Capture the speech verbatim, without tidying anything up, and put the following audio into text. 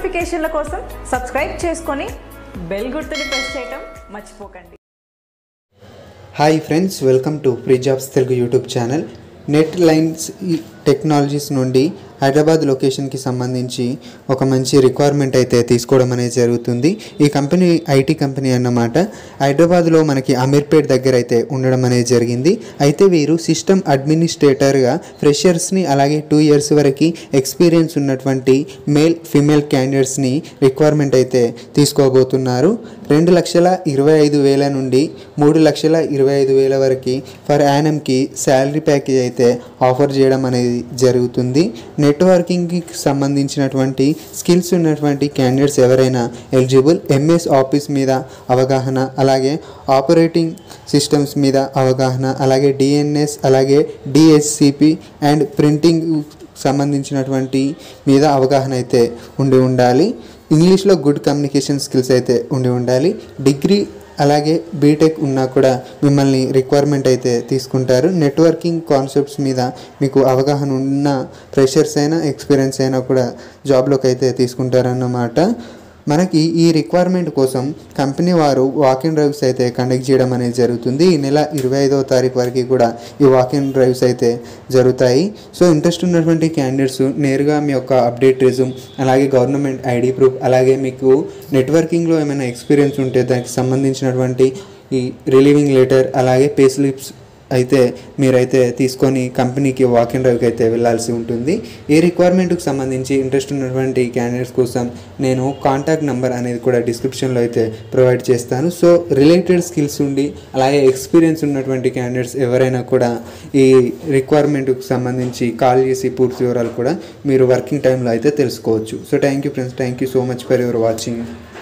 నోటిఫికేషన్ల కోసం సబ్స్క్రైబ్ చేసుకొని బెల్ గుర్తుని ప్రెస్ చేయడం మర్చిపోకండి. Hi friends, welcome to free jobs Telugu YouTube channel. Net lines technologies నుండి హైదరాబాద్ లొకేషన్కి సంబంధించి ఒక మంచి రిక్వైర్మెంట్ అయితే తీసుకోవడం అనేది జరుగుతుంది. ఈ కంపెనీ ఐటీ కంపెనీ అన్నమాట. హైదరాబాద్లో మనకి అమీర్పేట్ దగ్గర అయితే ఉండడం అనేది జరిగింది. అయితే వీరు సిస్టమ్ అడ్మినిస్ట్రేటర్గా ఫ్రెషర్స్ని అలాగే టూ ఇయర్స్ వరకు ఎక్స్పీరియన్స్ ఉన్నటువంటి మేల్ ఫీమేల్ క్యాండిడేట్స్ని రిక్వైర్మెంట్ అయితే తీసుకోబోతున్నారు. రెండు లక్షల ఇరవై ఐదు వేల నుండి మూడు లక్షల ఇరవై ఐదు వేల వరకు ఫర్ యానమ్కి శాలరీ ప్యాకేజ్ అయితే ఆఫర్ చేయడం అనేది జరుగుతుంది. నెట్వర్కింగ్కి సంబంధించినటువంటి స్కిల్స్ ఉన్నటువంటి క్యాండిడేట్స్ ఎవరైనా ఎలిజిబుల్. ఎంఎస్ ఆఫీస్ మీద అవగాహన, అలాగే ఆపరేటింగ్ సిస్టమ్స్ మీద అవగాహన, అలాగే డిఎన్ఎస్, అలాగే డిఎస్సిపి అండ్ ప్రింటింగ్ సంబంధించినటువంటి మీద అవగాహన అయితే ఉండి ఉండాలి. ఇంగ్లీష్లో గుడ్ కమ్యూనికేషన్ స్కిల్స్ అయితే ఉండి ఉండాలి. డిగ్రీ అలాగే బీటెక్ ఉన్నా కూడా మిమ్మల్ని రిక్వైర్మెంట్ అయితే తీసుకుంటారు. నెట్వర్కింగ్ కాన్సెప్ట్స్ మీద మీకు అవగాహన ఉన్న ఫ్రెషర్స్ అయినా ఎక్స్పీరియన్స్ అయినా కూడా జాబ్లోకి అయితే తీసుకుంటారన్నమాట. మనకి ఈ రిక్వైర్మెంట్ కోసం కంపెనీ వారు వాకిన్ డ్రైవ్స్ అయితే కండక్ట్ చేయడం అనేది జరుగుతుంది. ఈ నెల ఇరవై ఐదవ తారీఖు వరకు కూడా ఈ వాకిన్ డ్రైవ్స్ అయితే జరుగుతాయి. సో ఇంట్రెస్ట్ ఉన్నటువంటి క్యాండిడేట్స్ నేరుగా మీ యొక్క అప్డేట్ రెజ్యూమ్, అలాగే గవర్నమెంట్ ఐడి ప్రూఫ్, అలాగే మీకు నెట్వర్కింగ్లో ఏమైనా ఎక్స్పీరియన్స్ ఉంటే దానికి సంబంధించినటువంటి ఈ రిలీవింగ్ లెటర్, అలాగే పే స్లిప్స్ అయితే మీరైతే తీసుకొని కంపెనీకి వాకిన్ డ్రైవ్కి అయితే వెళ్ళాల్సి ఉంటుంది. ఈ రిక్వైర్మెంట్కి సంబంధించి ఇంట్రెస్ట్ ఉన్నటువంటి క్యాండిడేట్స్ కోసం నేను కాంటాక్ట్ నెంబర్ అనేది కూడా డిస్క్రిప్షన్లో అయితే ప్రొవైడ్ చేస్తాను. సో రిలేటెడ్ స్కిల్స్ ఉండి అలాగే ఎక్స్పీరియన్స్ ఉన్నటువంటి క్యాండిడేట్స్ ఎవరైనా కూడా ఈ రిక్వైర్మెంట్కి సంబంధించి కాల్ చేసి పూర్తి వివరాలు కూడా మీరు వర్కింగ్ టైంలో అయితే తెలుసుకోవచ్చు. So thank you friends, thank you so much for your watching.